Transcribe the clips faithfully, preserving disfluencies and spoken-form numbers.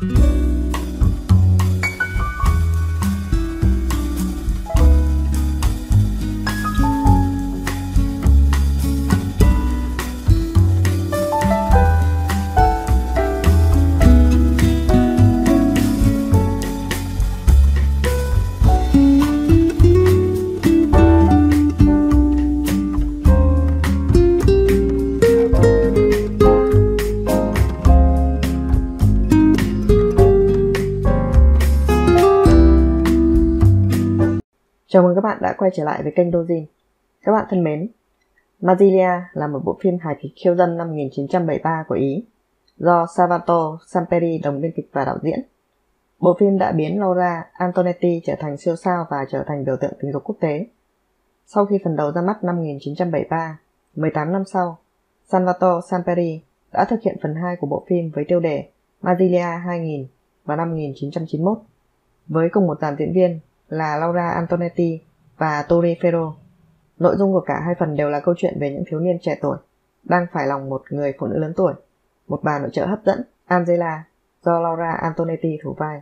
Chào mừng các bạn đã quay trở lại với kênh Dojin. Các bạn thân mến, Marsiglia là một bộ phim hài kịch khiêu dâm năm một nghìn chín trăm bảy mươi ba của Ý, do Salvatore Samperi đồng biên kịch và đạo diễn. Bộ phim đã biến Laura Antonetti trở thành siêu sao và trở thành biểu tượng tình dục quốc tế. Sau khi phần đầu ra mắt năm một nghìn chín trăm bảy mươi ba, mười tám năm sau, Salvatore Samperi đã thực hiện phần hai của bộ phim với tiêu đề Marsiglia hai nghìn vào năm một nghìn chín trăm chín mươi mốt, với cùng một dàn diễn viên là Laura Antonetti và Tori Ferro. Nội dung của cả hai phần đều là câu chuyện về những thiếu niên trẻ tuổi đang phải lòng một người phụ nữ lớn tuổi, một bà nội trợ hấp dẫn, Angela, do Laura Antonetti thủ vai.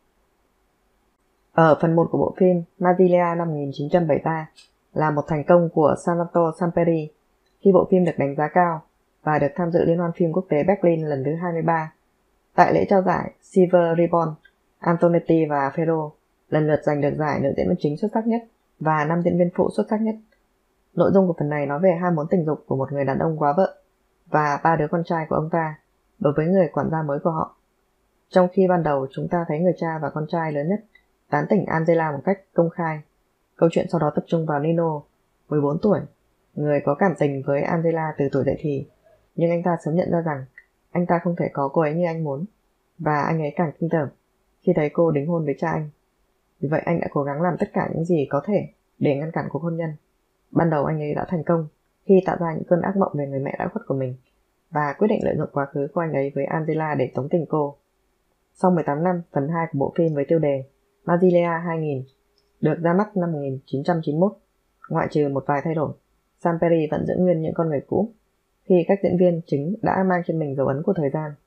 Ở phần một của bộ phim, Marsiglia năm một nghìn chín trăm bảy mươi ba là một thành công của Salvatore Samperi khi bộ phim được đánh giá cao và được tham dự Liên hoan phim quốc tế Berlin lần thứ hai mươi ba. Tại lễ trao giải Silver Ribbon, Antonetti và Ferro lần lượt giành được giải nữ diễn viên chính xuất sắc nhất và nam diễn viên phụ xuất sắc nhất. Nội dung của phần này nói về ham muốn tình dục của một người đàn ông quá vợ và ba đứa con trai của ông ta đối với người quản gia mới của họ. Trong khi ban đầu chúng ta thấy người cha và con trai lớn nhất tán tỉnh Angela một cách công khai, câu chuyện sau đó tập trung vào Nino, mười bốn tuổi, người có cảm tình với Angela từ tuổi dậy thì, nhưng anh ta sớm nhận ra rằng anh ta không thể có cô ấy như anh muốn, và anh ấy càng kinh tởm khi thấy cô đính hôn với cha anh. Vì vậy anh đã cố gắng làm tất cả những gì có thể để ngăn cản cuộc hôn nhân. Ban đầu anh ấy đã thành công khi tạo ra những cơn ác mộng về người mẹ đã khuất của mình và quyết định lợi dụng quá khứ của anh ấy với Angela để tống tình cô. Sau mười tám năm, phần hai của bộ phim với tiêu đề Marsiglia hai nghìn được ra mắt năm một nghìn chín trăm chín mươi mốt. Ngoại trừ một vài thay đổi, Samperi vẫn giữ nguyên những con người cũ khi các diễn viên chính đã mang trên mình dấu ấn của thời gian.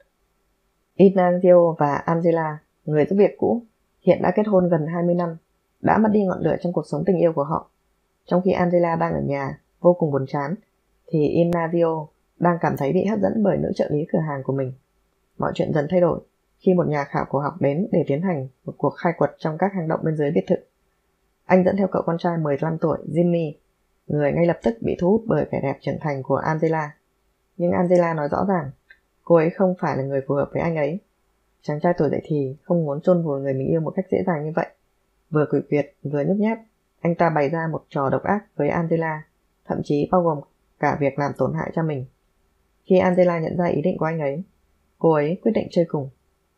Ignazio và Angela, người giúp việc cũ, hiện đã kết hôn gần hai mươi năm, đã mất đi ngọn lửa trong cuộc sống tình yêu của họ. Trong khi Angela đang ở nhà, vô cùng buồn chán, thì Ignazio đang cảm thấy bị hấp dẫn bởi nữ trợ lý cửa hàng của mình. Mọi chuyện dần thay đổi khi một nhà khảo cổ học đến để tiến hành một cuộc khai quật trong các hang động bên dưới biệt thự. Anh dẫn theo cậu con trai mười lăm tuổi Jimmy, người ngay lập tức bị thu hút bởi vẻ đẹp trưởng thành của Angela. Nhưng Angela nói rõ ràng, cô ấy không phải là người phù hợp với anh ấy. Chàng trai tuổi dậy thì không muốn chôn vùi người mình yêu một cách dễ dàng như vậy. Vừa quỷ quyệt, vừa nhút nhát, anh ta bày ra một trò độc ác với Angela, thậm chí bao gồm cả việc làm tổn hại cho mình. Khi Angela nhận ra ý định của anh ấy, cô ấy quyết định chơi cùng.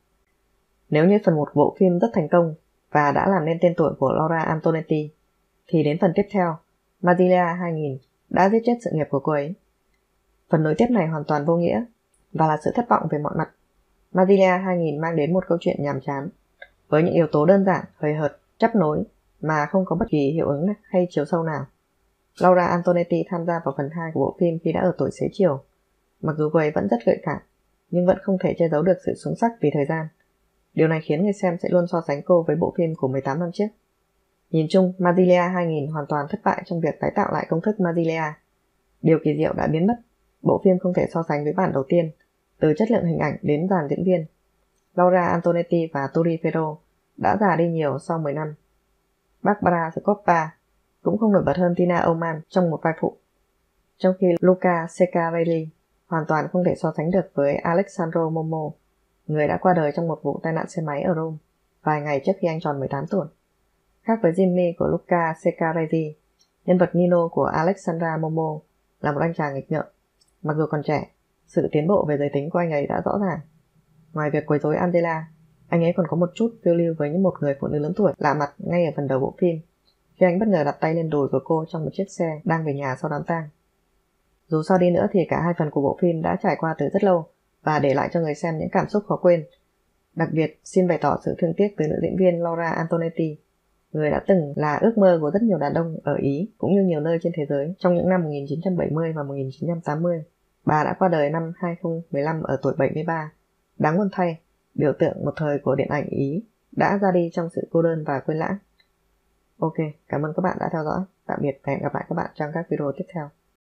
Nếu như phần một bộ phim rất thành công và đã làm nên tên tuổi của Laura Antonetti, thì đến phần tiếp theo, Marsiglia hai nghìn đã giết chết sự nghiệp của cô ấy. Phần nối tiếp này hoàn toàn vô nghĩa và là sự thất vọng về mọi mặt. Marsiglia hai nghìn mang đến một câu chuyện nhàm chán, với những yếu tố đơn giản, hời hợt, chấp nối mà không có bất kỳ hiệu ứng hay chiều sâu nào. Laura Antonetti tham gia vào phần hai của bộ phim khi đã ở tuổi xế chiều. Mặc dù cô ấy vẫn rất gợi cảm, nhưng vẫn không thể che giấu được sự xuống sắc vì thời gian. Điều này khiến người xem sẽ luôn so sánh cô với bộ phim của mười tám năm trước. Nhìn chung, Marsiglia hai nghìn hoàn toàn thất bại trong việc tái tạo lại công thức Marsiglia. Điều kỳ diệu đã biến mất. Bộ phim không thể so sánh với bản đầu tiên, từ chất lượng hình ảnh đến dàn diễn viên. Laura Antonetti và Tori Ferro đã già đi nhiều sau mười năm. Barbara Scopa cũng không nổi bật hơn Tina Oman trong một vai phụ, trong khi Luca Ceccarelli hoàn toàn không thể so sánh được với Alessandro Momo, người đã qua đời trong một vụ tai nạn xe máy ở Rome vài ngày trước khi anh tròn mười tám tuổi. Khác với Jimmy của Luca Ceccarelli, nhân vật Nino của Alessandra Momo là một anh chàng nghịch ngợm. Mặc dù còn trẻ, sự tiến bộ về giới tính của anh ấy đã rõ ràng. Ngoài việc quấy rối Angela, anh ấy còn có một chút phiêu lưu với những một người phụ nữ lớn tuổi lạ mặt ngay ở phần đầu bộ phim, khi anh bất ngờ đặt tay lên đùi của cô trong một chiếc xe đang về nhà sau đám tang. Dù sao đi nữa thì cả hai phần của bộ phim đã trải qua từ rất lâu và để lại cho người xem những cảm xúc khó quên. Đặc biệt, xin bày tỏ sự thương tiếc từ nữ diễn viên Laura Antonetti, người đã từng là ước mơ của rất nhiều đàn ông ở Ý cũng như nhiều nơi trên thế giới trong những năm một nghìn chín trăm bảy mươi và một nghìn chín trăm tám mươi. Bà đã qua đời năm hai không một lăm ở tuổi bảy mươi ba. Đáng buồn thay, biểu tượng một thời của điện ảnh Ý, đã ra đi trong sự cô đơn và quên lãng. Ok, cảm ơn các bạn đã theo dõi. Tạm biệt và hẹn gặp lại các bạn trong các video tiếp theo.